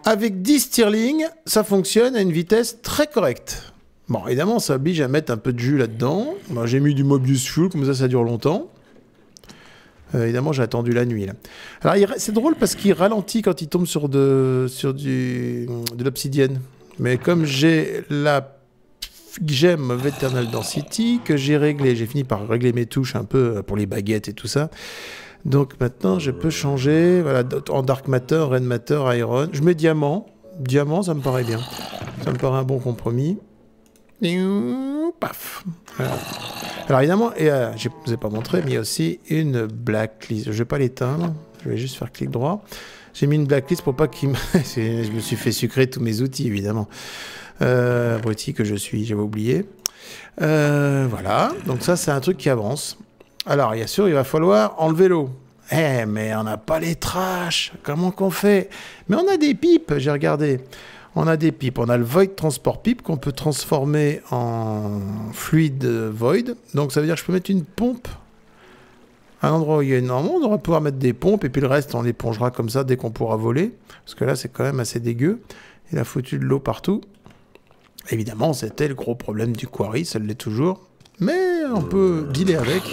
Avec 10 Stirling, ça fonctionne à une vitesse très correcte. Bon, évidemment, ça oblige à mettre un peu de jus là-dedans. Bon, j'ai mis du Mobius Fuel, comme ça dure longtemps. Évidemment, j'ai attendu la nuit, là. Alors, c'est drôle parce qu'il ralentit quand il tombe sur de l'obsidienne. Mais comme j'ai la gemme Eternal Density, que j'ai réglé, j'ai fini par régler mes touches un peu pour les baguettes et tout ça. Donc maintenant, je peux changer voilà, en Dark Matter, Red Matter, Iron. Je mets Diamant. Diamant, ça me paraît bien. Ça me paraît un bon compromis. Et paf. Voilà. Alors évidemment, je ne vous ai pas montré, mais il y a aussi une blacklist. Je ne vais pas l'éteindre. Je vais juste faire clic droit. J'ai mis une blacklist pour pas qu'il me... je me suis fait sucrer tous mes outils, évidemment. Abruti que je suis, j'avais oublié. Voilà. Donc ça, c'est un truc qui avance. Alors, bien sûr, il va falloir enlever l'eau. Eh, mais on n'a pas les trash. Comment qu'on fait? Mais on a des pipes, j'ai regardé. On a des pipes. On a le Void Transport Pipe qu'on peut transformer en fluide Void. Donc, ça veut dire que je peux mettre une pompe à un endroit où il y a énormément. On va pouvoir mettre des pompes et puis le reste, on l'épongera comme ça dès qu'on pourra voler. Parce que là, c'est quand même assez dégueu. Il a foutu de l'eau partout. Évidemment, c'était le gros problème du quarry. Ça l'est toujours. Mais on peut dealer avec.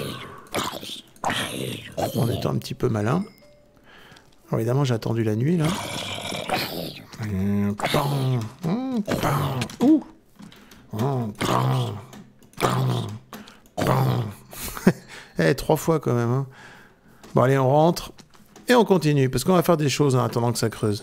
En étant un petit peu malin. Alors évidemment, j'ai attendu la nuit, là. Ouh. Eh, 3 fois quand même. Hein. Bon, allez, on rentre. Et on continue. Parce qu'on va faire des choses en attendant que ça creuse.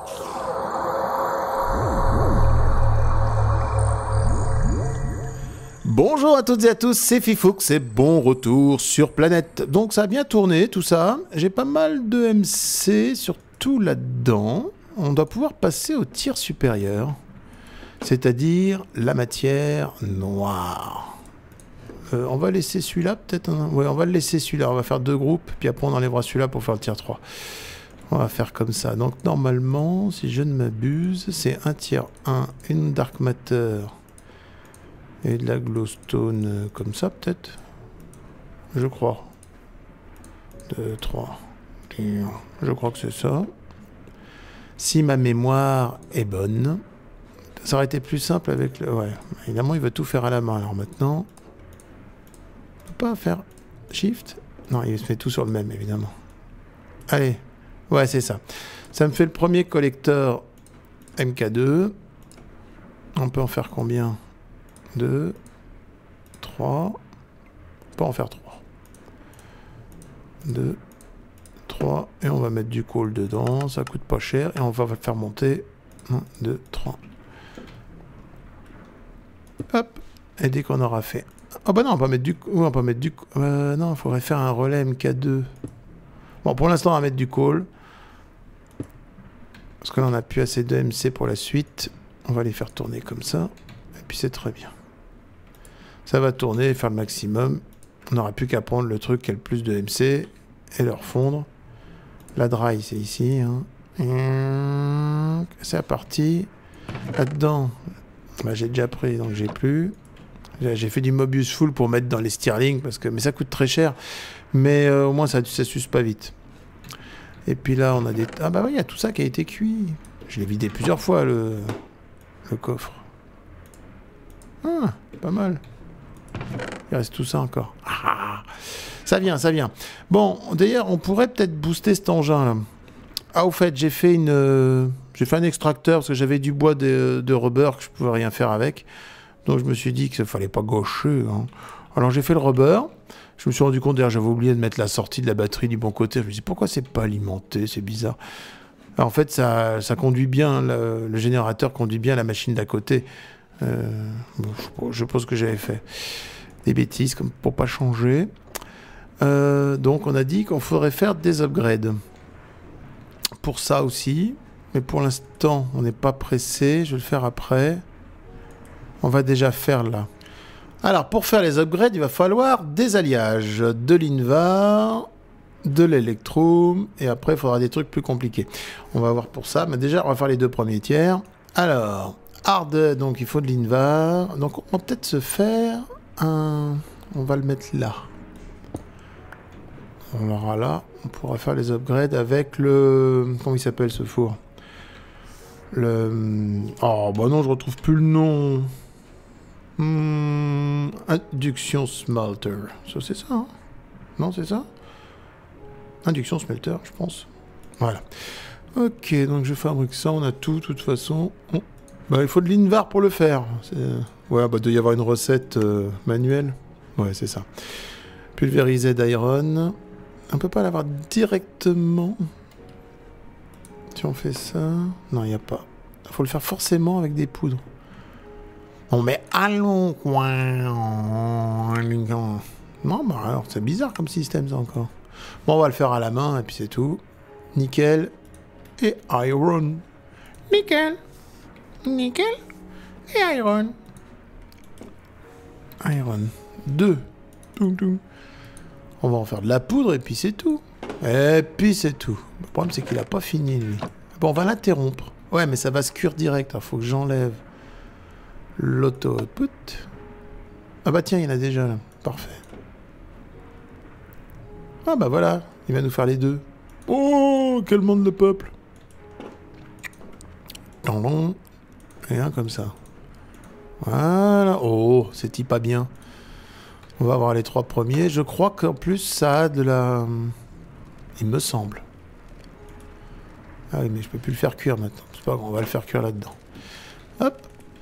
Bonjour à toutes et à tous, c'est Fifoux, c'est bon retour sur Planète. Donc ça a bien tourné tout ça, j'ai pas mal de MC, surtout là-dedans. On doit pouvoir passer au tir supérieur, c'est-à-dire la matière noire. On va laisser celui-là peut-être, hein. Ouais, on va le laisser celui-là, on va faire 2 groupes, puis après on enlèvera celui-là pour faire le tir 3. On va faire comme ça, donc normalement, si je ne m'abuse, c'est un tir 1, une Dark Matter... Et de la glowstone comme ça, peut-être. Je crois. 2, 3. Je crois que c'est ça. Si ma mémoire est bonne. Ça aurait été plus simple avec le... Ouais. Évidemment, il va tout faire à la main. Alors maintenant... On peut pas faire Shift? Non, il se met tout sur le même, évidemment. Allez. Ouais, c'est ça. Ça me fait le premier collecteur MK2. On peut en faire combien? 2, 3, on peut en faire 3. 2, 3, et on va mettre du coal dedans, ça coûte pas cher, et on va le faire monter. 1, 2, 3. Hop, et dès qu'on aura fait... Ah bah non, on va mettre du... Oui, on peut mettre du... non, il faudrait faire un relais MK2. Bon, pour l'instant, on va mettre du coal. Parce que là, on n'a plus assez de MC pour la suite. On va les faire tourner comme ça, et puis c'est très bien. Ça va tourner et faire le maximum. On n'aura plus qu'à prendre le truc qui a le plus de MC et le refondre. La dry, c'est ici. Hein. C'est parti. Là-dedans, bah, j'ai déjà pris, donc j'ai plus. J'ai fait du Mobius Full pour mettre dans les Stirling, mais ça coûte très cher. Mais au moins, ça s'use pas vite. Et puis là, on a des... Ah bah oui, il y a tout ça qui a été cuit. Je l'ai vidé plusieurs fois, le coffre. Ah, pas mal. Il reste tout ça encore. Ah, ça vient, ça vient. Bon, d'ailleurs, on pourrait peut-être booster cet engin-là. Ah, au fait, j'ai fait un extracteur parce que j'avais du bois de rubber que je pouvais rien faire avec. Donc, je me suis dit qu'il ne fallait pas gaucher. Hein. Alors, j'ai fait le rubber. Je me suis rendu compte, d'ailleurs, j'avais oublié de mettre la sortie de la batterie du bon côté. Je me suis dit, pourquoi c'est pas alimenté? C'est bizarre. Alors, en fait, ça conduit bien, le générateur conduit bien la machine d'à côté. Bon, je pense que j'avais fait des bêtises comme pour pas changer. Donc on a dit qu'on faudrait faire des upgrades pour ça aussi, mais pour l'instant on n'est pas pressé. Je vais le faire après. On va déjà faire là. Alors pour faire les upgrades, il va falloir des alliages, de l'invar, de l'électrum, et après il faudra des trucs plus compliqués. On va voir pour ça, mais déjà on va faire les 2 premiers tiers. Alors hard, donc il faut de l'invar. Donc on va peut-être se faire un... On va le mettre là. On l'aura là. On pourra faire les upgrades avec le... Comment il s'appelle ce four? Le... Oh, bah non, je retrouve plus le nom. Induction smelter. Ça, c'est ça, hein? Non, c'est ça? Induction smelter, je pense. Voilà. Ok, donc je fabrique ça, on a tout, de toute façon. Oh. Bah, il faut de l'Invar pour le faire. Ouais, bah, il doit y avoir une recette manuelle. Ouais, c'est ça. Pulvériser d'iron. On peut pas l'avoir directement. Si on fait ça... Non, il n'y a pas. Il faut le faire forcément avec des poudres. Non, mais allons, quoi. Non, bah alors, c'est bizarre comme système, ça, encore. Bon, on va le faire à la main, et puis c'est tout. Nickel. Et iron. Nickel. Nickel. Et iron. Iron. 2. On va en faire de la poudre, et puis c'est tout. Et puis c'est tout. Le problème, c'est qu'il a pas fini, lui. Bon, on va l'interrompre. Ouais, mais ça va se cuire direct. Il faut que j'enlève l'auto-output. Ah bah tiens, il y en a déjà, là. Parfait. Ah bah voilà, il va nous faire les deux. Oh, quel monde de peuple. Et un comme ça. Voilà. Oh, c'est pas bien. On va avoir les 3 premiers. Je crois qu'en plus, ça a de la... Il me semble. Ah oui, mais je peux plus le faire cuire maintenant. C'est pas grave, on va le faire cuire là-dedans. Hop.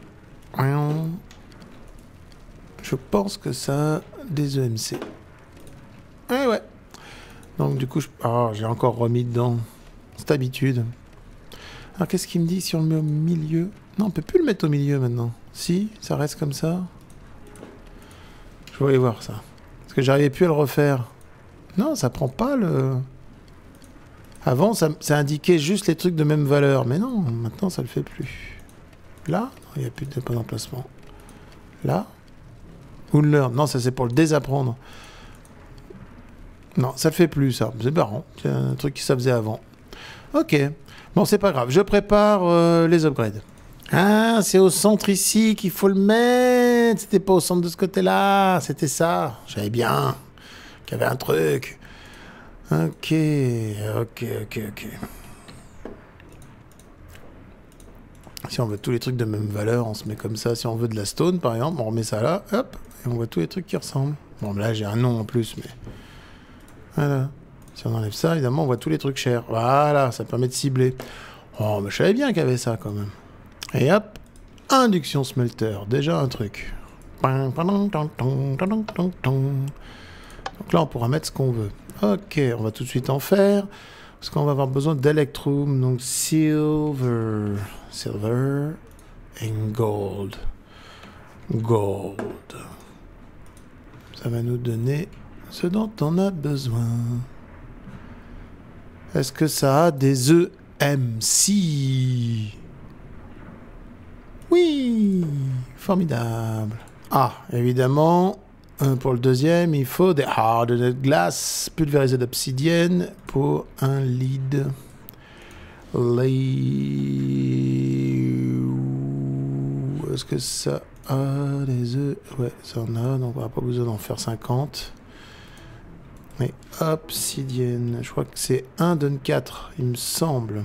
Je pense que ça a des EMC. Ah ouais. Donc du coup, j'ai encore remis dedans. C'est habitude. Alors qu'est-ce qu'il me dit si on le met au milieu? Non, on peut plus le mettre au milieu maintenant. Si, ça reste comme ça. Je voulais voir ça. Parce que j'arrivais plus à le refaire. Non, ça prend pas le... Avant, ça indiquait juste les trucs de même valeur. Mais non, maintenant, ça le fait plus. Là, il n'y a plus de point d'emplacement. Là. Ou learn. Non, ça c'est pour le désapprendre. Non, ça le fait plus, ça. C'est marrant. C'est un truc qui ça faisait avant. Ok. Bon, c'est pas grave. Je prépare les upgrades. Ah, c'est au centre ici qu'il faut le mettre. C'était pas au centre de ce côté-là. C'était ça. J'avais bien qu'il y avait un truc. Ok. Si on veut tous les trucs de même valeur, on se met comme ça. Si on veut de la stone, par exemple, on remet ça là. Hop. Et on voit tous les trucs qui ressemblent. Bon, là, j'ai un nom en plus, mais... Voilà. Si on enlève ça, évidemment, on voit tous les trucs chers. Voilà, ça permet de cibler. Oh, mais je savais bien qu'il y avait ça, quand même. Et hop, induction smelter. Déjà un truc. Donc là, on pourra mettre ce qu'on veut. Ok, on va tout de suite en faire. Parce qu'on va avoir besoin d'electrum. Donc, silver et gold. Gold. Ça va nous donner ce dont on a besoin. Est-ce que ça a des EMC? Oui, formidable. Ah, évidemment, pour le deuxième, il faut des hardened glass pulvérisés d'obsidienne pour un lead. Est-ce que ça a des œufs? Ouais, ça en a, donc on n'a pas besoin d'en faire 50. Mais obsidienne, je crois que c'est 1 donne 4, il me semble.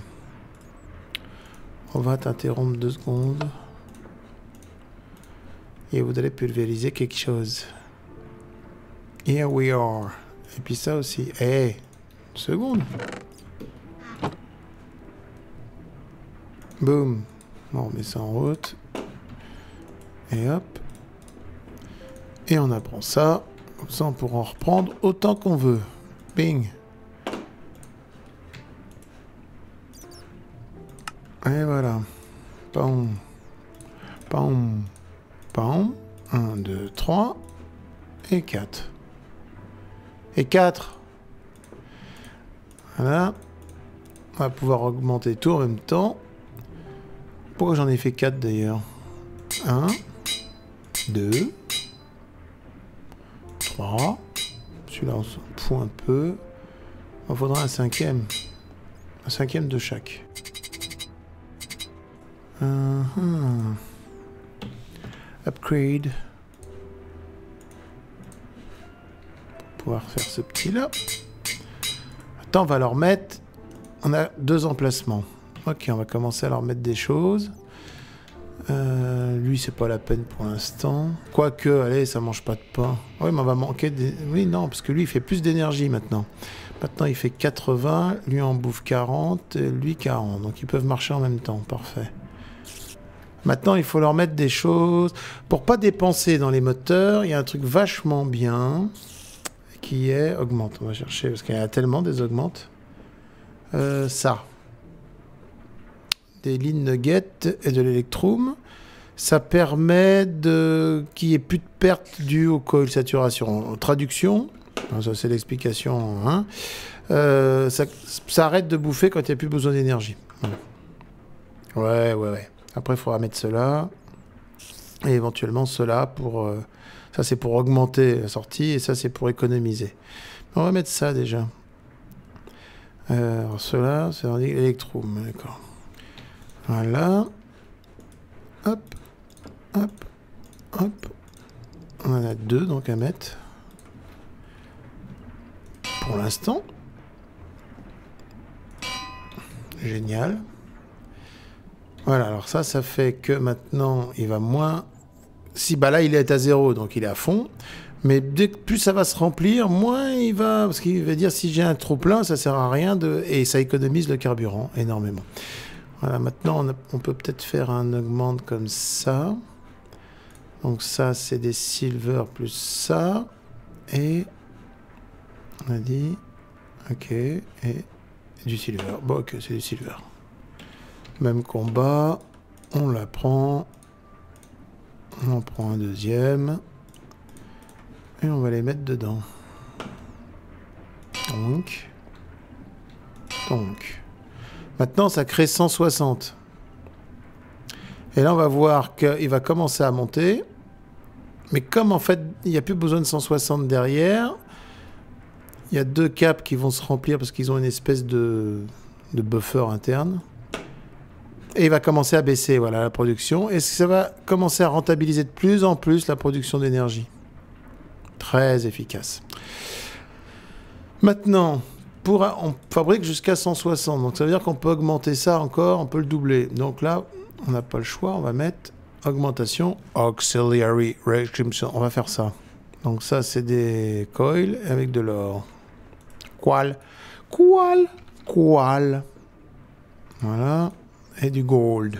On va t'interrompre 2 secondes. Et vous allez pulvériser quelque chose. Here we are. Et puis ça aussi. Hey, une seconde. Boum. Bon, on met ça en route. Et hop. Et on apprend ça. Comme ça, on pourra en reprendre autant qu'on veut. Bing. Et voilà. Pam. Pam. Pam. 1, 2, 3. Et 4. Et 4. Voilà. On va pouvoir augmenter tout en même temps. Pourquoi j'en ai fait 4 d'ailleurs? 1, 2, 3. Celui-là, on s'en fout un peu. Il faudra un 5e. Un 5e de chaque. Upgrade. Pour pouvoir faire ce petit-là. Attends, on va leur mettre... On a 2 emplacements. Ok, on va commencer à leur mettre des choses. Lui, c'est pas la peine pour l'instant. Quoique, allez, ça mange pas de pain. Oui, mais on va manquer des... Oui, non, parce que lui, il fait plus d'énergie maintenant. Maintenant, il fait 80, lui en bouffe 40, et lui 40. Donc, ils peuvent marcher en même temps. Parfait. Maintenant, il faut leur mettre des choses. Pour pas dépenser dans les moteurs, il y a un truc vachement bien qui est... Augmente, on va chercher, parce qu'il y a tellement des augmentes. Ça. Des lignes nuggets et de l'électrum. Ça permet qu'il n'y ait plus de perte due au coil saturation. En traduction, ça c'est l'explication, hein, ça arrête de bouffer quand il n'y a plus besoin d'énergie. Voilà. Ouais. Après, il faudra mettre cela. Et éventuellement cela pour... ça c'est pour augmenter la sortie et ça c'est pour économiser. On va mettre ça déjà. Alors cela, c'est l'électrum, d'accord. Voilà. Hop. Hop. Hop. On en a 2 donc à mettre. Pour l'instant. Génial. Voilà, alors ça fait que maintenant, il va moins... Si, bah là, il est à 0, donc il est à fond. Mais dès que plus ça va se remplir, moins il va... Parce qu'il va dire, si j'ai un trop plein, ça sert à rien de... Et ça économise le carburant énormément. Voilà, maintenant, on peut peut-être faire un augmente comme ça. Donc ça, c'est des silver plus ça. Et... On a dit... Ok. Et du silver. Bon, ok, c'est du silver. Même combat. On la prend. On prend un deuxième. Et on va les mettre dedans. Donc... Maintenant, ça crée 160. Et là, on va voir qu'il va commencer à monter. Mais comme, en fait, il n'y a plus besoin de 160 derrière, il y a 2 caps qui vont se remplir parce qu'ils ont une espèce de buffer interne. Et il va commencer à baisser, voilà, la production. Et ça va commencer à rentabiliser de plus en plus la production d'énergie. Très efficace. Maintenant... on fabrique jusqu'à 160, donc ça veut dire qu'on peut augmenter ça encore, on peut le doubler. Donc là, on n'a pas le choix, on va mettre augmentation auxiliary redemption. On va faire ça. Donc ça, c'est des coils avec de l'or. Qual. Voilà. Et du gold.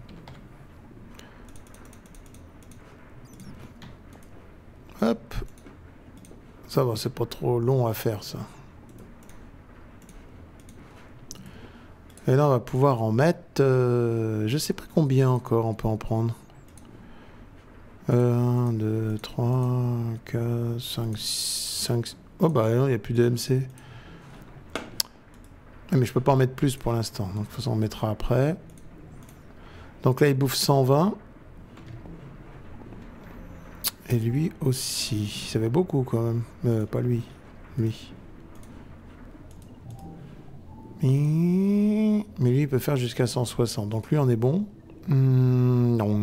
Hop. Ça va, c'est pas trop long à faire, ça. Et là, on va pouvoir en mettre... je sais pas combien encore on peut en prendre. 1, 2, 3, 4, 5... Oh bah non, il n'y a plus de MC. Mais je peux pas en mettre plus pour l'instant. Donc, de toute façon, on mettra après. Donc là, il bouffe 120. Et lui aussi. Ça fait beaucoup quand même. Pas lui. Lui. Mais lui, il peut faire jusqu'à 160. Donc lui, on est bon. Non.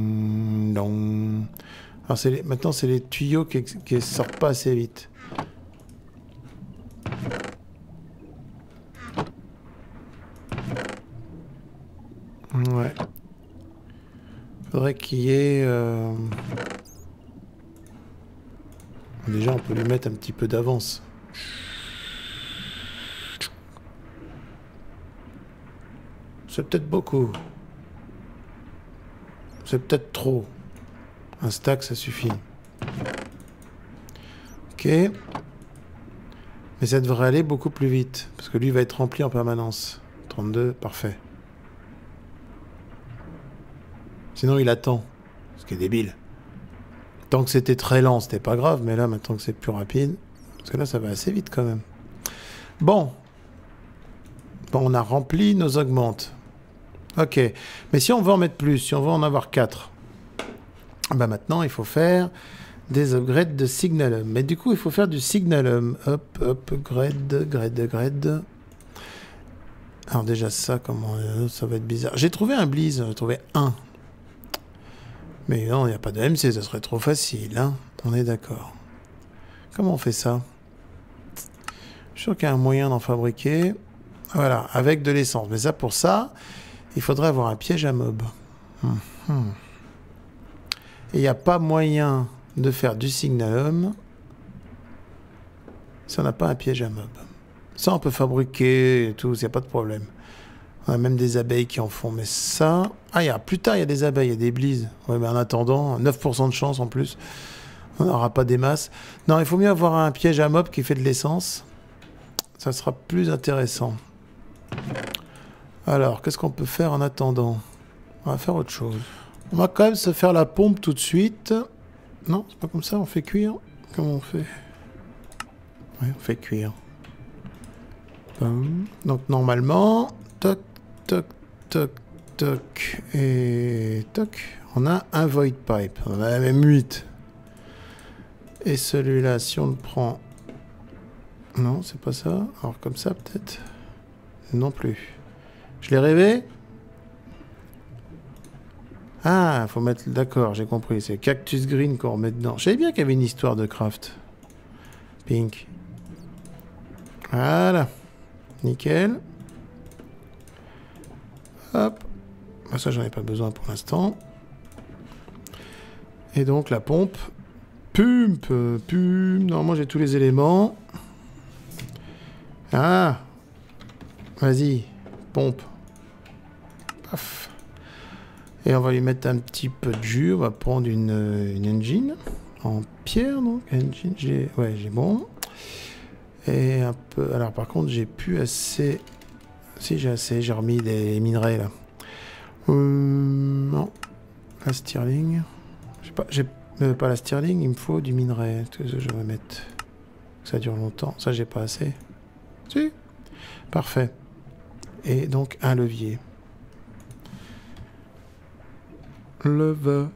Alors maintenant, c'est les tuyaux qui sortent pas assez vite. Ouais. Faudrait qu'il y ait... Déjà, on peut lui mettre un petit peu d'avance. C'est peut-être beaucoup. C'est peut-être trop. Un stack, ça suffit. Ok. Mais ça devrait aller beaucoup plus vite. Parce que lui va être rempli en permanence. 32, parfait. Sinon, il attend. Ce qui est débile. Tant que c'était très lent, c'était pas grave. Mais là, maintenant que c'est plus rapide... Parce que là, ça va assez vite quand même. Bon, on a rempli nos augmentes. Ok, mais si on veut en mettre plus, si on veut en avoir 4, bah maintenant il faut faire des upgrades de signalum. Mais du coup, il faut faire du signalum. Hop, grade. Alors déjà ça, comment ça va être bizarre. J'ai trouvé un Bliss, j'ai trouvé un. Mais non, il n'y a pas de MC, ça serait trop facile, hein. On est d'accord. Comment on fait ça? Je suis sûr qu'il y a un moyen d'en fabriquer. Voilà, avec de l'essence. Mais ça, pour ça, il faudrait avoir un piège à mob. Et il n'y a pas moyen de faire du signalum si on n'a pas un piège à mob. Ça, on peut fabriquer et tout, il n'y a pas de problème. On a même des abeilles qui en font, mais ça... Ah, plus tard, il y a des abeilles, il y a des blises. Ouais, mais en attendant, 9% de chance en plus. On n'aura pas des masses. Non, il faut mieux avoir un piège à mob qui fait de l'essence. Ça sera plus intéressant. Alors, qu'est-ce qu'on peut faire en attendant? On va faire autre chose. On va quand même se faire la pompe tout de suite. Non, c'est pas comme ça, on fait cuire. Comment on fait? Oui, on fait cuire. Donc normalement, toc, toc, toc, toc, et toc. On a un void pipe. On en a même 8. Et celui-là, si on le prend... Non, c'est pas ça. Alors comme ça, peut-être. Non plus. Je l'ai rêvé? Ah, faut mettre... D'accord, j'ai compris. C'est cactus green qu'on remet dedans. Je savais bien qu'il y avait une histoire de craft. Pink. Voilà. Nickel. Hop. Ah, ça, j'en ai pas besoin pour l'instant. Et donc, la pompe. Pump. Normalement, j'ai tous les éléments. Ah. Vas-y. Pompe. Paf. Et on va lui mettre un petit peu de jus. On va prendre une engine. En pierre, donc. Engine, j'ai bon. Et un peu... Alors, par contre, j'ai plus assez... Si, j'ai assez. J'ai remis des minerais, là. Non. La Stirling. J'ai pas la Stirling, il me faut du minerai. Qu'est-ce que je vais mettre? Ça dure longtemps. Ça, j'ai pas assez. Si. Parfait. Et donc, un levier. Love.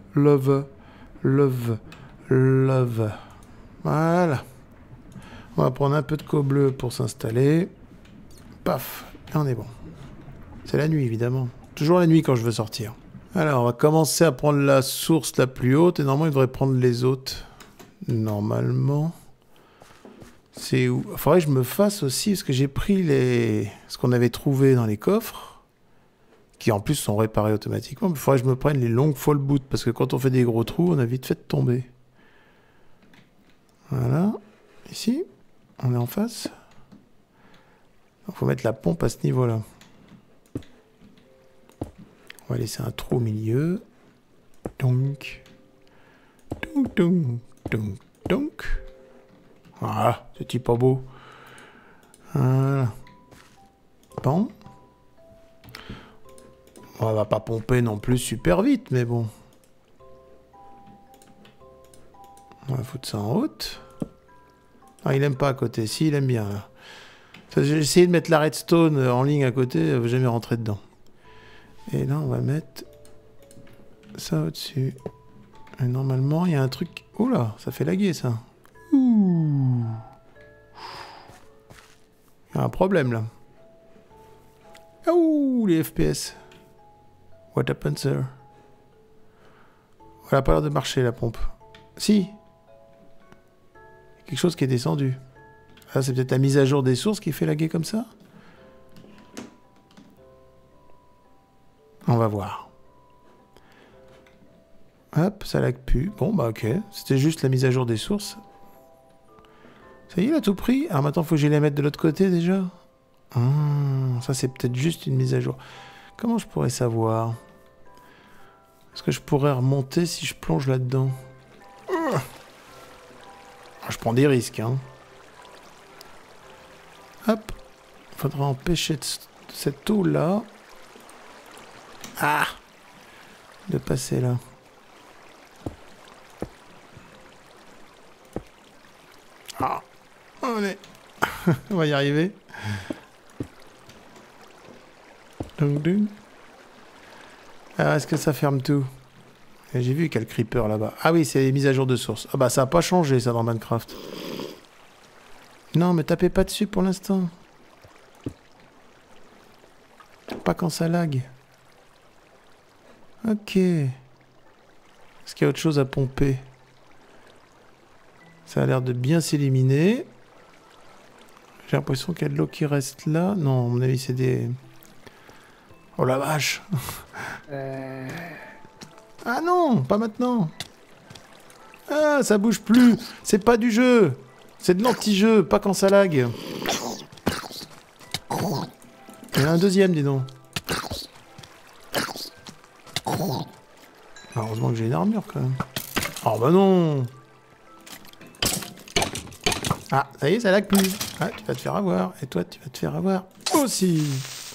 Voilà. On va prendre un peu de co bleu pour s'installer. Paf. Et on est bon. C'est la nuit, évidemment. Toujours la nuit quand je veux sortir. Alors, on va commencer à prendre la source la plus haute. Et normalement, il devrait prendre les autres. Normalement. C'est où? Il faudrait que je me fasse aussi, parce que j'ai pris ce qu'on avait trouvé dans les coffres, qui en plus sont réparés automatiquement. Mais il faudrait que je me prenne les longues fall boots, parce que quand on fait des gros trous, on a vite fait de tomber. Voilà. Ici, on est en face. Il faut mettre la pompe à ce niveau-là. On va laisser un trou au milieu. Donc. Voilà, c'est pas beau. Voilà. Bon. On va pas pomper non plus super vite, mais bon. On va foutre ça en haute. Ah, il aime pas à côté. Si, il aime bien. J'ai essayé de mettre la redstone en ligne à côté, elle veut jamais rentrer dedans. Et là, on va mettre ça au-dessus. Et normalement, il y a un truc... Oula, ça fait laguer, ça. Ouh. Il y a un problème, là. Ouh, les FPS. What happened, sir? Elle a pas l'air de marcher, la pompe. Si. Quelque chose qui est descendu. Ah, c'est peut-être la mise à jour des sources qui fait laguer comme ça? On va voir. Hop, ça lag plus. Bon, bah ok. C'était juste la mise à jour des sources. Ça y est, il a tout pris. Alors maintenant, il faut que j'aille la mettre de l'autre côté déjà. Ça, c'est peut-être juste une mise à jour. Comment je pourrais savoir? Est-ce que je pourrais remonter si je plonge là-dedans? Je prends des risques, hein. Hop. Il faudra empêcher cette eau-là. Ah! De passer là. Ah! On va y arriver. Alors, est-ce que ça ferme tout? J'ai vu quel creeper là-bas. Ah oui, c'est les mises à jour de source. Ah bah ça n'a pas changé ça dans Minecraft. Non, mais tapez pas dessus pour l'instant. Pas quand ça lag. Ok. Est-ce qu'il y a autre chose à pomper? Ça a l'air de bien s'éliminer. J'ai l'impression qu'il y a de l'eau qui reste là. Non, à mon avis, c'est des... Oh la vache. Ah non, pas maintenant. Ah, ça bouge plus. C'est pas du jeu. C'est de l'anti-jeu, pas quand ça lag. Il y en a un deuxième, dis donc. Heureusement que j'ai une armure, quand même. Oh bah non. Ah, ça y est, ça lag plus. Ah, tu vas te faire avoir. Et toi, tu vas te faire avoir aussi.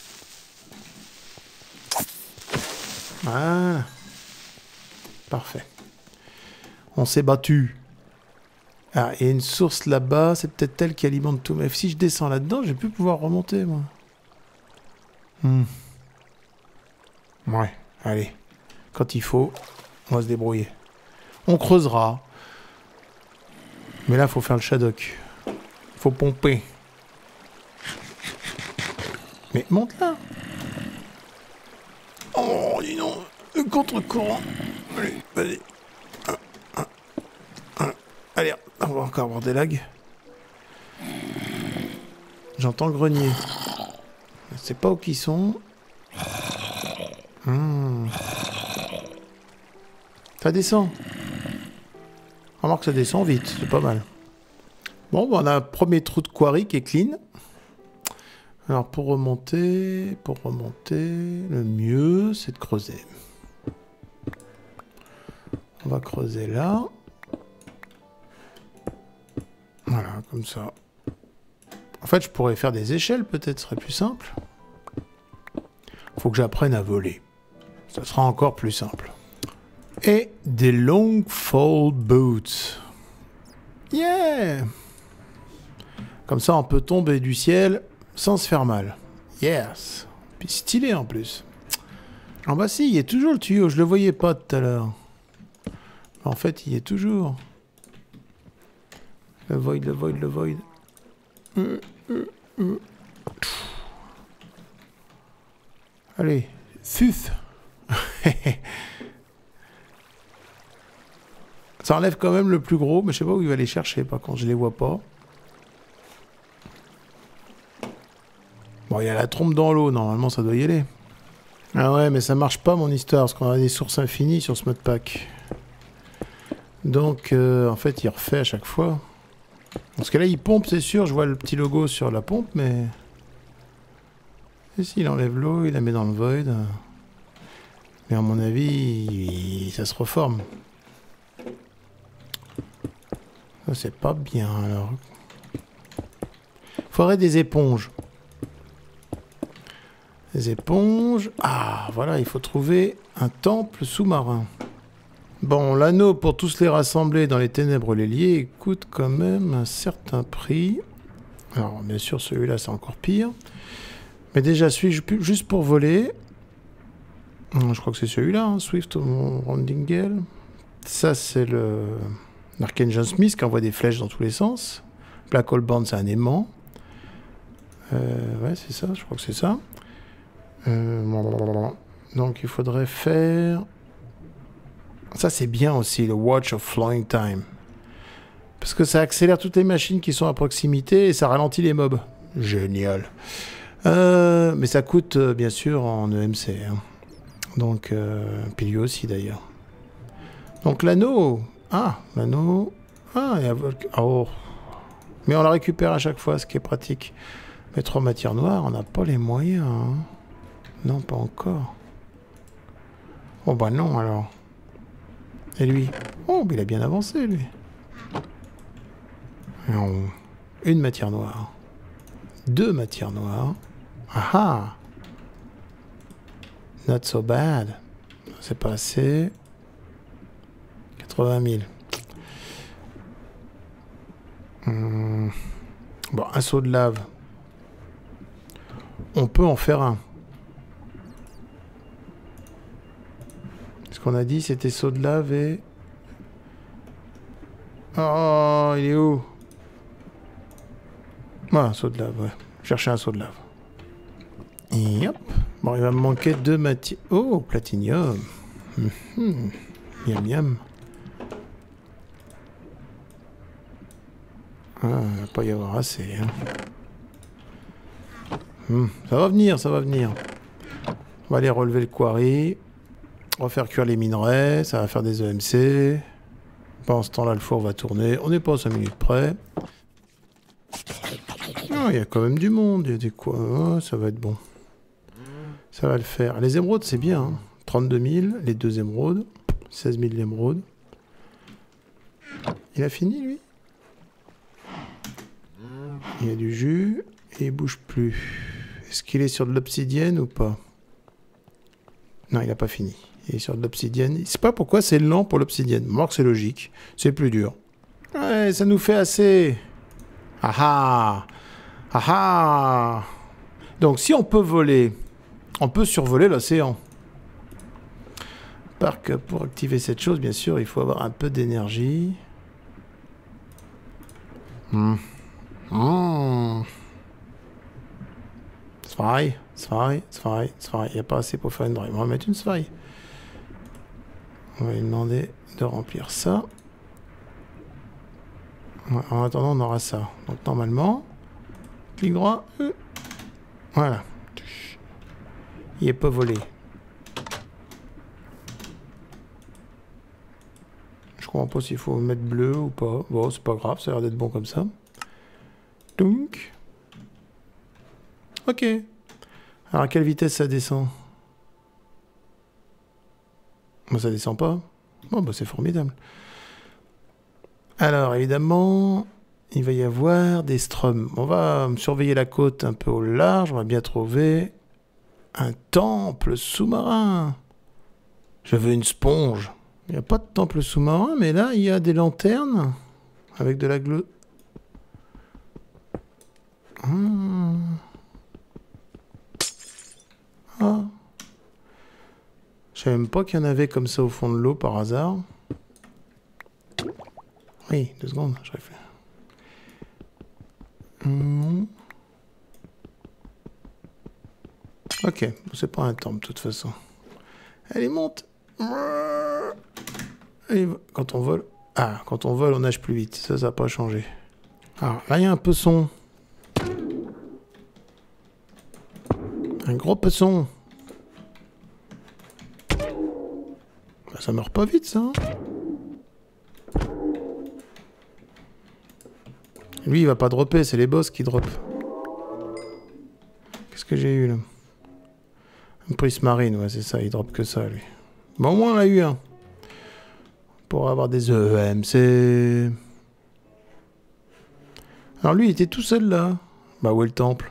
Voilà. Parfait. On s'est battu. Ah, il y a une source là-bas. C'est peut-être elle qui alimente tout. Mais si je descends là-dedans, je vais plus pouvoir remonter, moi. Ouais, allez. Quand il faut, on va se débrouiller. On creusera. Mais là, il faut faire le shadok. Faut pomper. Mais monte là. Oh, dis donc. Le contre-courant. Allez, vas-y. Allez, on va encore avoir des lags. J'entends le grenier. Je sais pas où qu'ils sont. Ça descend. Remarque que ça descend vite, c'est pas mal. Bon, bah on a un premier trou de quarry qui est clean. Alors pour remonter, le mieux c'est de creuser. On va creuser là. Voilà, comme ça. En fait, je pourrais faire des échelles, peut-être, ce serait plus simple. Faut que j'apprenne à voler. Ça sera encore plus simple. Et des long fall boots. Yeah! Comme ça, on peut tomber du ciel sans se faire mal. Yes! Puis stylé en plus. Ah bah si, il y a toujours le tuyau. Je le voyais pas tout à l'heure. En fait, il y est toujours. Le void, le void, le void. Allez, fuf. Ça enlève quand même le plus gros, mais je sais pas où il va les chercher, par contre, je les vois pas. Bon, il y a la trompe dans l'eau, normalement ça doit y aller. Ah ouais, mais ça marche pas mon histoire, parce qu'on a des sources infinies sur ce modpack. Donc, en fait, il refait à chaque fois. Parce que là, il pompe, c'est sûr, je vois le petit logo sur la pompe, mais... Et si, il enlève l'eau, il la met dans le void. Mais à mon avis, ça se reforme. Ça, c'est pas bien, alors. Faudrait des éponges. Des éponges... Ah, voilà, il faut trouver un temple sous-marin. Bon, l'anneau, pour tous les rassembler dans les ténèbres les liés, coûte quand même un certain prix. Alors, bien sûr, celui-là, c'est encore pire. Mais déjà, suis-je juste pour voler? Je crois que c'est celui-là, hein, Swift Roundingale. Ça, c'est le... Arcane Smith qui envoie des flèches dans tous les sens. Black Hole Band, c'est un aimant. Ouais, c'est ça, je crois que c'est ça. Donc, il faudrait faire... Ça, c'est bien aussi, le Watch of Flying Time. Parce que ça accélère toutes les machines qui sont à proximité et ça ralentit les mobs. Génial. Mais ça coûte, bien sûr, en EMC. Hein. Donc, puis lui aussi, d'ailleurs. Donc, l'anneau... Ah, l'anneau... Ah, et oh. Mais on la récupère à chaque fois, ce qui est pratique. Mais 3 matières noires, on n'a pas les moyens. Hein. Non, pas encore. Oh, bah non, alors. Et lui? Oh, mais il a bien avancé, lui. Non. Une matière noire. 2 matières noires. Ah ah! Not so bad. C'est pas assez. 80 000. Bon, un seau de lave. On peut en faire un. Ce qu'on a dit, c'était seau de lave et... Oh, il est où? Ah, seau de lave, ouais. Chercher un seau de lave. Et hop. Bon, il va me manquer 2 matières... Oh, platinium. Miam, miam. Ah, il va pas y avoir assez, hein. Ça va venir, ça va venir. On va aller relever le quarry. On va faire cuire les minerais. Ça va faire des EMC. Pendant ce temps-là, le four va tourner. On n'est pas à 5 minutes près. Il y a quand même du monde. Il y a des quoi. Oh, ça va être bon. Ça va le faire. Les émeraudes, c'est bien. Hein. 32 000, les 2 émeraudes. 16 000 l'émeraude. Il a fini, lui? Il y a du jus. Et il bouge plus. Est-ce qu'il est sur de l'obsidienne ou pas? Non, il n'a pas fini. Il est sur de l'obsidienne. Je sais pas pourquoi c'est lent pour l'obsidienne. Moi, c'est logique. C'est plus dur. Ouais, ça nous fait assez. Ah ah! Ah ah! Donc, si on peut voler, on peut survoler l'océan. Par que pour activer cette chose, bien sûr, il faut avoir un peu d'énergie. Sfaille. Il n'y a pas assez pour faire une drive. On va mettre une sfaille. On va lui demander de remplir ça. Ouais, en attendant, on aura ça. Donc, normalement, clic droit. Voilà. Il est pas volé. Je comprends pas s'il faut mettre bleu ou pas. Bon, c'est pas grave, ça a l'air d'être bon comme ça. Donc. Ok. Alors, à quelle vitesse ça descend? Bon, ça descend pas. Bon, bah, c'est formidable. Alors, évidemment, il va y avoir des stroms. On va surveiller la côte un peu au large. On va bien trouver un temple sous-marin. Je veux une sponge. Il n'y a pas de temple sous-marin, mais là, il y a des lanternes avec de la glue. Ah. Je savais même pas qu'il y en avait comme ça au fond de l'eau par hasard. Oui, 2 secondes, je réfléchis. Ok, c'est pas un temple de toute façon. Allez, monte. Et quand on vole... Ah, quand on vole, on nage plus vite. Ça n'a pas changé. Alors, là, il y a un poisson. Un gros poisson. Bah, ça meurt pas vite, ça. Hein. Lui, il va pas dropper, c'est les boss qui drop. Qu'est-ce que j'ai eu, là? Un prismarine, ouais, c'est ça, il drop que ça, lui. Bon, au moins, on a eu un. Pour avoir des EMC. Alors, lui, il était tout seul, là. Bah, où est le temple?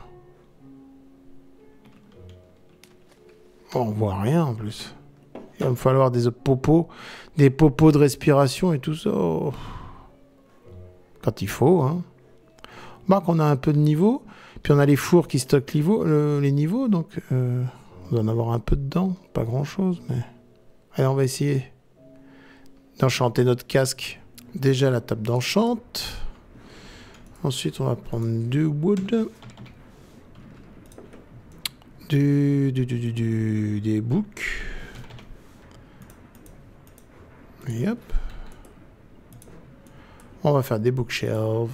Oh, on voit rien, en plus. Il va me falloir des popos de respiration et tout ça. Oh. Quand il faut, hein. Marc, on a un peu de niveau. Puis on a les fours qui stockent les niveaux, donc on doit en avoir un peu dedans. Pas grand-chose, mais... Allez, on va essayer d'enchanter notre casque. Déjà la table d'enchante. Ensuite, on va prendre du wood. Des books. Et hop. On va faire des bookshelves.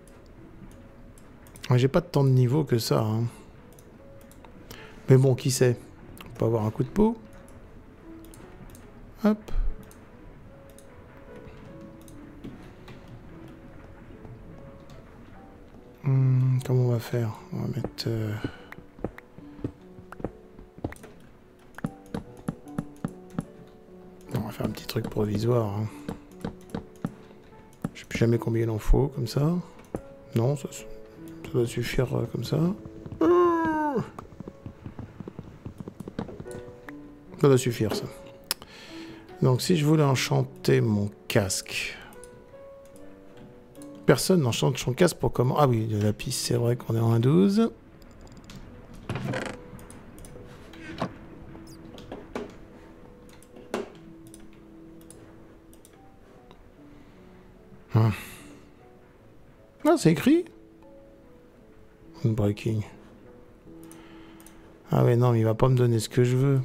J'ai pas tant de niveau que ça. Hein. Mais bon, qui sait? On peut avoir un coup de peau. Hop. Comment on va faire? On va mettre... On va faire un petit truc provisoire. Hein. Je sais plus jamais combien il en faut, comme ça. Non, ça doit suffire comme ça. Ça doit suffire, ça. Donc, si je voulais enchanter mon casque... Personne n'enchante son casque pour comment... Ah oui, de la piste, c'est vrai qu'on est en 1.12. Ah, c'est écrit. Breaking. Ah ouais, non, mais il va pas me donner ce que je veux.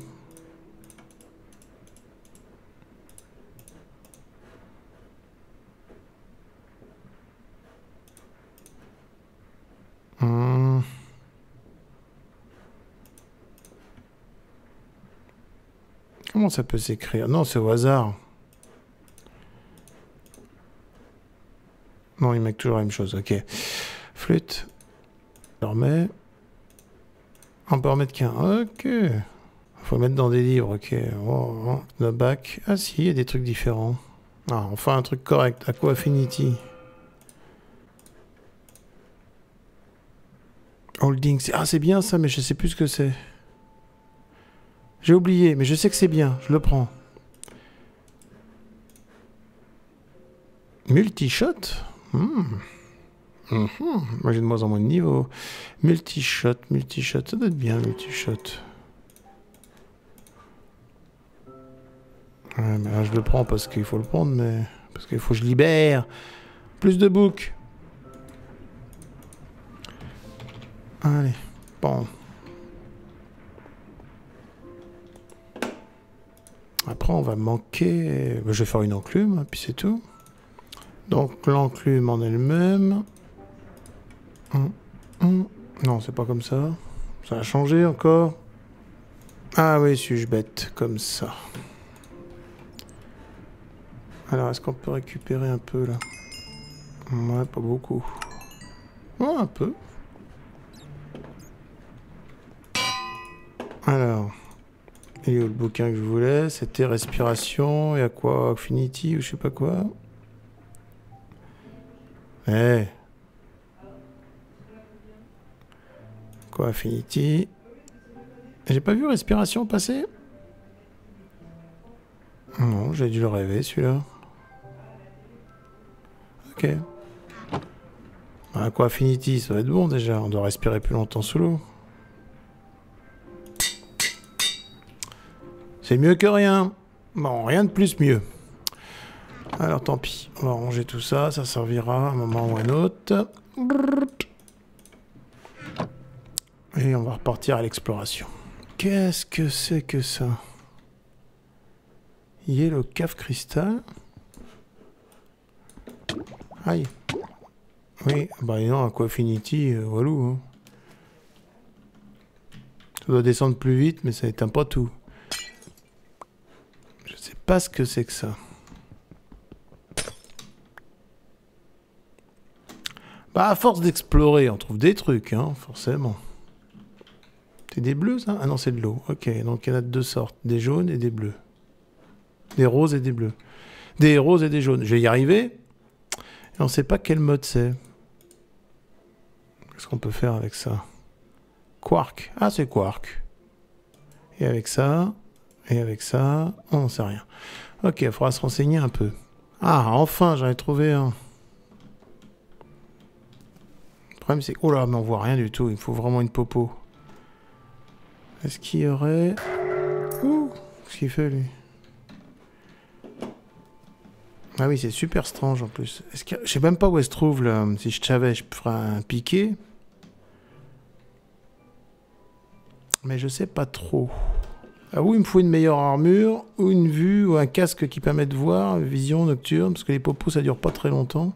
Comment ça peut s'écrire? Non, c'est au hasard. Non, il met toujours la même chose, ok. Flûte. On remet. On peut en mettre qu'un, ok. Faut mettre dans des livres, ok. Oh, oh. Back. Ah si, il y a des trucs différents. Ah, enfin un truc correct. Aqua Affinity. Holding. Ah, c'est bien ça, mais je sais plus ce que c'est. J'ai oublié, mais je sais que c'est bien. Je le prends. Multi-shot. Moi j'ai de moins en moins de niveau. Multi-shot, multi-shot. Ça doit être bien, multi-shot. Ouais, mais là je le prends parce qu'il faut le prendre, mais... Parce qu'il faut que je libère. Plus de boucs. Allez, bon. Après on va manquer... Je vais faire une enclume, puis c'est tout. Donc l'enclume en elle-même. Non, c'est pas comme ça. Ça a changé encore. Ah oui, suis-je bête, comme ça. Alors, est-ce qu'on peut récupérer un peu, là? Ouais, pas beaucoup. Oh, un peu. Alors, il y a le bouquin que je voulais. C'était respiration et aqua affinity ou je sais pas quoi. Eh. Aqua affinity. J'ai pas vu respiration passer? Non, j'ai dû le rêver, celui-là. Ok. Aqua affinity, ça va être bon déjà. On doit respirer plus longtemps sous l'eau. C'est mieux que rien. Bon, rien de plus mieux. Alors tant pis, on va ranger tout ça, ça servira à un moment ou à un autre. Et on va repartir à l'exploration. Qu'est-ce que c'est que ça? Yellow Cave Crystal. Aïe. Oui, bah non, Aqua Affinity, walou. Hein. Ça doit descendre plus vite, mais ça éteint pas tout. Je sais pas ce que c'est que ça. Bah, à force d'explorer, on trouve des trucs, hein, forcément. C'est des bleus, ça? Ah non, c'est de l'eau. Ok, donc il y en a de deux sortes. Des jaunes et des bleus. Des roses et des bleus. Des roses et des jaunes. Je vais y arriver. Et on sait pas quel mode c'est. Qu'est-ce qu'on peut faire avec ça? Quark. Ah, c'est quark. Et avec ça. Et avec ça. On n'en sait rien. Ok, il faudra se renseigner un peu. Ah, enfin, j'en ai trouvé un. Le problème, c'est... Oh là, mais on voit rien du tout. Il faut vraiment une popo. Est-ce qu'il y aurait... Ouh, qu'est-ce qu'il fait, lui? Ah oui, c'est super strange, en plus. Est-ce que... Je sais même pas où elle se trouve, là. Si je savais, je ferais un piqué. Mais je sais pas trop. Ah oui, il me faut une meilleure armure, ou une vue, ou un casque qui permet de voir, vision nocturne, parce que les popos, ça dure pas très longtemps.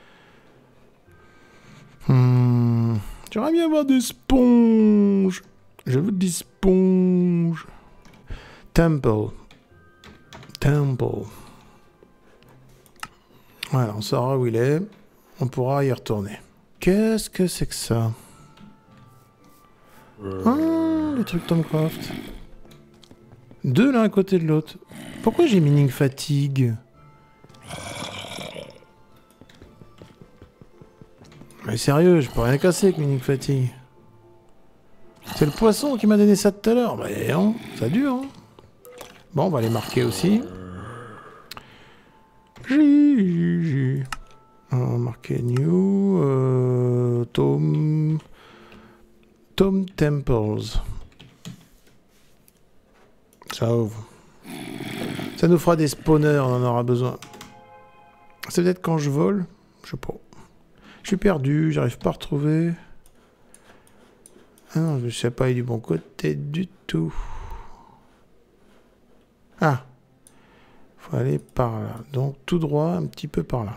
J'aimerais bien avoir des sponges. Je veux des sponges. Temple. Temple. Voilà, on saura où il est. On pourra y retourner. Qu'est-ce que c'est que ça? Ah, les trucs Tomcraft. Deux l'un à côté de l'autre. Pourquoi j'ai Mining Fatigue? Mais sérieux, je peux rien casser avec Mining Fatigue. C'est le poisson qui m'a donné ça tout à l'heure. Bah non, ça dure. Hein. Bon, on va les marquer aussi. J. On va marquer New. Tom Temples. Ça ouvre. Ça nous fera des spawners, on en aura besoin. C'est peut-être quand je vole. Je sais pas. Je suis perdu, j'arrive pas à retrouver. Ah non, je sais pas, il est du bon côté du tout. Ah. Faut aller par là. Donc tout droit, un petit peu par là.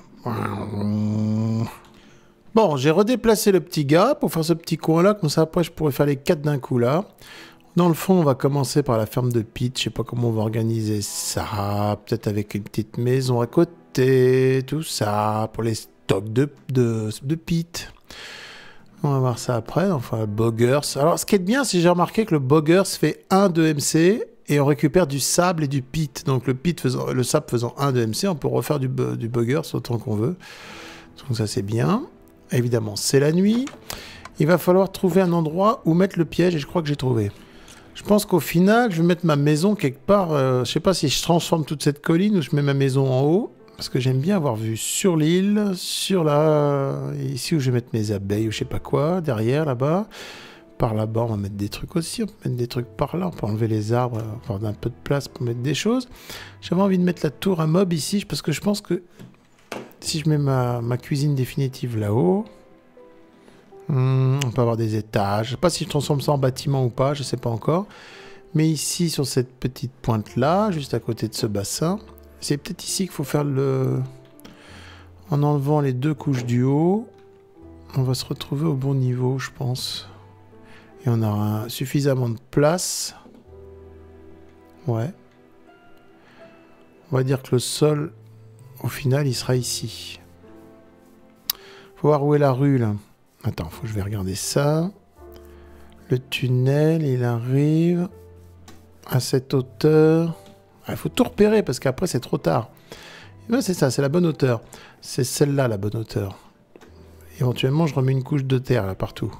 Bon, j'ai redéplacé le petit gars pour faire ce petit coin là. Comme ça, après, je pourrais faire les 4 d'un coup là. Dans le fond, on va commencer par la ferme de Pete. Je sais pas comment on va organiser ça. Peut-être avec une petite maison à côté, tout ça, pour les stocks de Pete. On va voir ça après. Enfin, Boggers. Alors, ce qui est bien, c'est que j'ai remarqué que le Boggers fait 1 de MC et on récupère du sable et du Pete. Donc, le sable faisant 1 de MC, on peut refaire du Boggers autant qu'on veut. Donc, ça, c'est bien. Évidemment, c'est la nuit. Il va falloir trouver un endroit où mettre le piège et je crois que j'ai trouvé. Je pense qu'au final, je vais mettre ma maison quelque part. Je sais pas si je transforme toute cette colline ou je mets ma maison en haut. Parce que j'aime bien avoir vue sur l'île, sur ici où je vais mettre mes abeilles ou je sais pas quoi, derrière, là-bas. Par là-bas, on va mettre des trucs aussi. On peut mettre des trucs par là. On peut enlever les arbres, avoir un peu de place pour mettre des choses. J'avais envie de mettre la tour à mob ici parce que je pense que si je mets ma cuisine définitive là-haut, on peut avoir des étages. Je sais pas si je transforme ça en bâtiment ou pas, je sais pas encore. Mais ici, sur cette petite pointe-là, juste à côté de ce bassin, c'est peut-être ici qu'il faut faire en enlevant les 2 couches du haut, on va se retrouver au bon niveau, je pense. Et on aura suffisamment de place. Ouais. On va dire que le sol, au final, il sera ici. Faut voir où est la rue, là. Attends, faut que je vais regarder ça. Le tunnel, il arrive à cette hauteur. Il faut tout repérer parce qu'après, c'est trop tard. Ben, c'est ça, c'est la bonne hauteur. C'est celle-là, la bonne hauteur. Éventuellement, je remets une couche de terre, là, partout.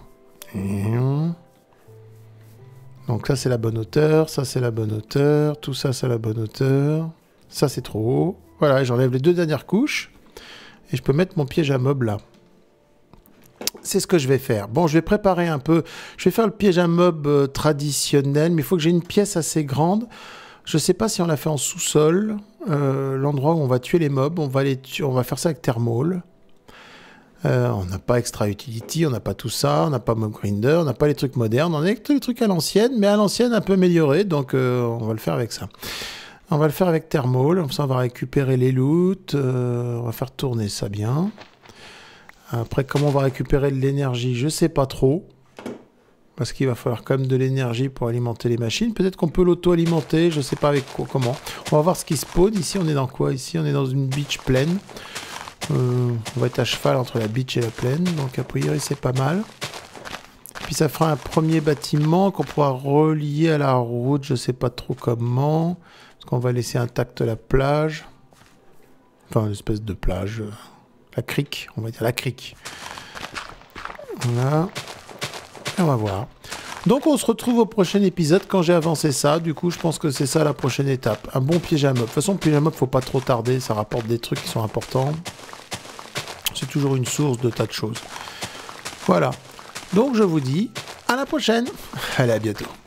Donc ça, c'est la bonne hauteur. Ça, c'est la bonne hauteur. Tout ça, c'est la bonne hauteur. Ça, c'est trop haut. Voilà, j'enlève les 2 dernières couches. Et je peux mettre mon piège à mob, là. C'est ce que je vais faire. Bon, je vais préparer un peu. Je vais faire le piège à mob traditionnel, mais il faut que j'ai une pièce assez grande. Je ne sais pas si on l'a fait en sous-sol, l'endroit où on va tuer les mobs. On va faire ça avec Thermal. On n'a pas Extra Utility, on n'a pas tout ça, on n'a pas Mob Grinder, on n'a pas les trucs modernes. On a tous les trucs à l'ancienne, mais à l'ancienne un peu amélioré, donc on va le faire avec ça. On va le faire avec Thermal, comme ça on va récupérer les loots, on va faire tourner ça bien. Après, comment on va récupérer de l'énergie, je sais pas trop. Parce qu'il va falloir quand même de l'énergie pour alimenter les machines. Peut-être qu'on peut l'auto-alimenter, je sais pas avec quoi, comment. On va voir ce qui spawn. Ici, on est dans quoi? Ici, on est dans une beach plaine. On va être à cheval entre la beach et la plaine. Donc, a priori, c'est pas mal. Puis, ça fera un premier bâtiment qu'on pourra relier à la route. Je sais pas trop comment. Parce qu'on va laisser intacte la plage. Enfin, une espèce de plage. La crique, on va dire la crique. Voilà. Et on va voir. Donc on se retrouve au prochain épisode quand j'ai avancé ça. Du coup, je pense que c'est ça la prochaine étape. Un bon piège à mob. De toute façon, le piège à mob, faut pas trop tarder. Ça rapporte des trucs qui sont importants. C'est toujours une source de tas de choses. Voilà. Donc je vous dis à la prochaine. Allez, à bientôt.